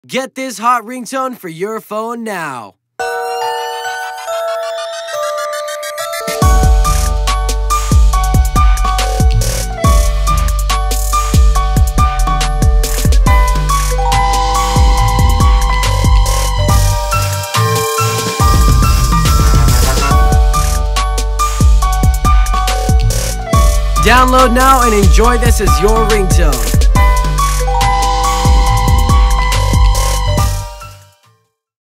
Get this hot ringtone for your phone now. Download now and enjoy this as your ringtone.